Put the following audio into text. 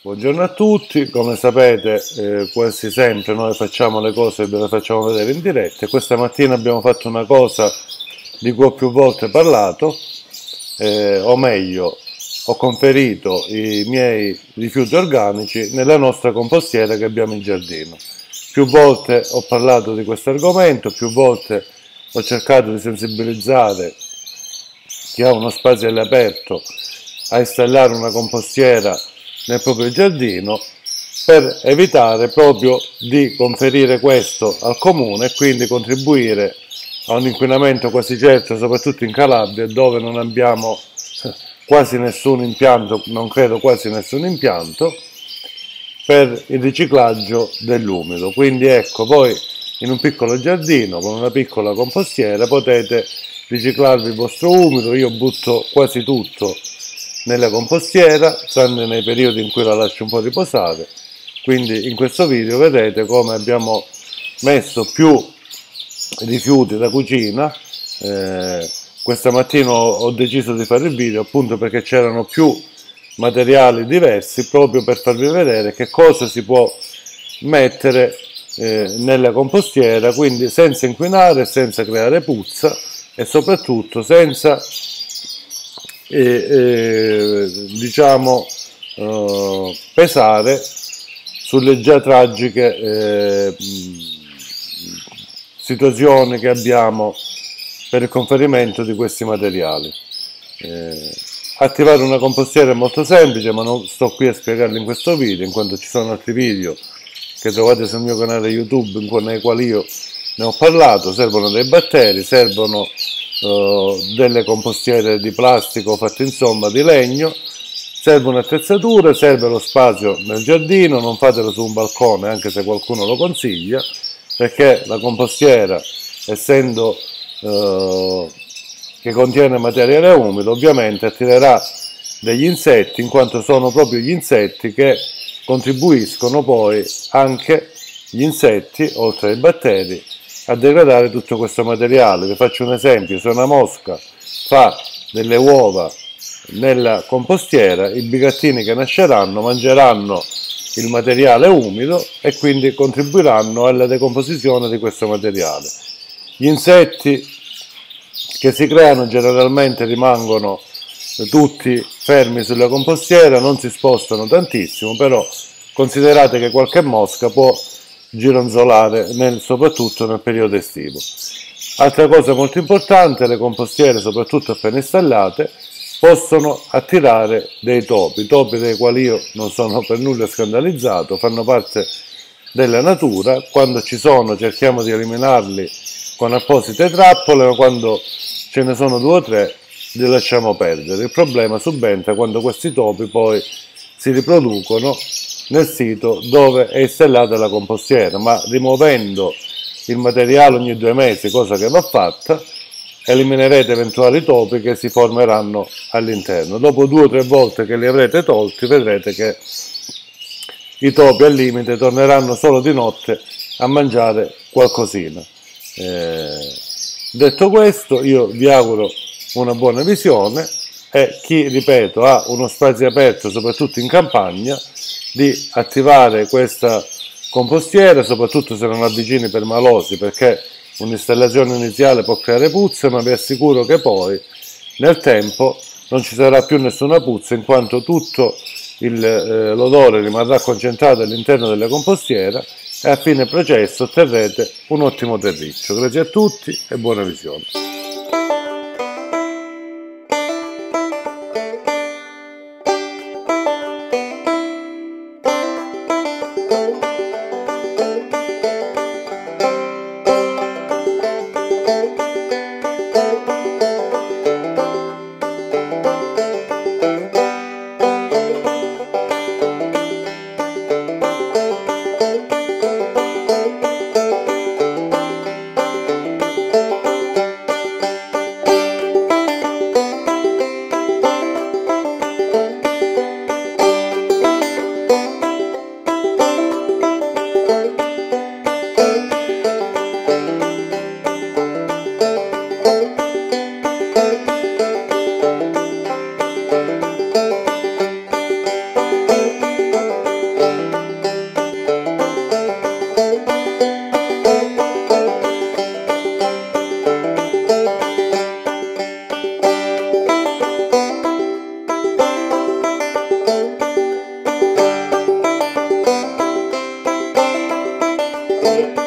Buongiorno a tutti, come sapete quasi sempre noi facciamo le cose e ve le facciamo vedere in diretta e questa mattina abbiamo fatto una cosa di cui ho più volte parlato, o meglio ho conferito i miei rifiuti organici nella nostra compostiera che abbiamo in giardino. Più volte ho parlato di questo argomento, più volte ho cercato di sensibilizzare chi ha uno spazio all'aperto a installare una compostiera nel proprio giardino per evitare proprio di conferire questo al comune e quindi contribuire a un inquinamento quasi certo, soprattutto in Calabria dove non abbiamo quasi nessun impianto, non credo quasi nessun impianto per il riciclaggio dell'umido. Quindi ecco, voi in un piccolo giardino con una piccola compostiera potete riciclarvi il vostro umido. Io butto quasi tutto nella compostiera, tranne nei periodi in cui la lascio un po' riposare. Quindi in questo video vedete come abbiamo messo più rifiuti da cucina. Questa mattina ho deciso di fare il video appunto perché c'erano più materiali diversi, proprio per farvi vedere che cosa si può mettere nella compostiera, quindi senza inquinare, senza creare puzza e soprattutto senza diciamo pesare sulle già tragiche situazioni che abbiamo per il conferimento di questi materiali. Attivare una compostiera è molto semplice, ma non sto qui a spiegarlo in questo video, in quanto ci sono altri video che trovate sul mio canale YouTube nei quali io ne ho parlato. Servono dei batteri, servono delle compostiere di plastica fatte insomma di legno, servono attrezzature, serve lo spazio nel giardino. Non fatelo su un balcone, anche se qualcuno lo consiglia, perché la compostiera, essendo che contiene materiale umido, ovviamente attirerà degli insetti, in quanto sono proprio gli insetti che contribuiscono poi, anche gli insetti, oltre ai batteri, a degradare tutto questo materiale. Vi faccio un esempio: se una mosca fa delle uova nella compostiera, i bigattini che nasceranno mangeranno il materiale umido e quindi contribuiranno alla decomposizione di questo materiale. Gli insetti che si creano generalmente rimangono tutti fermi sulla compostiera, non si spostano tantissimo, però considerate che qualche mosca può gironzolare soprattutto nel periodo estivo. Altra cosa molto importante: le compostiere, soprattutto appena installate, possono attirare dei topi dei quali io non sono per nulla scandalizzato, fanno parte della natura. Quando ci sono cerchiamo di eliminarli con apposite trappole, ma quando ce ne sono 2 o 3 li lasciamo perdere. Il problema subentra quando questi topi poi si riproducono nel sito dove è installata la compostiera, ma rimuovendo il materiale ogni 2 mesi, cosa che va fatta, eliminerete eventuali topi che si formeranno all'interno. Dopo 2 o 3 volte che li avrete tolti, vedrete che i topi al limite torneranno solo di notte a mangiare qualcosina. Detto questo, io vi auguro una buona visione e chi, ripeto, ha uno spazio aperto, soprattutto in campagna, di attivare questa compostiera, soprattutto se non ha vicini permalosi, perché un'installazione iniziale può creare puzze, ma vi assicuro che poi nel tempo non ci sarà più nessuna puzza, in quanto tutto l'odore rimarrà concentrato all'interno della compostiera e a fine processo otterrete un ottimo terriccio. Grazie a tutti e buona visione. Thank you.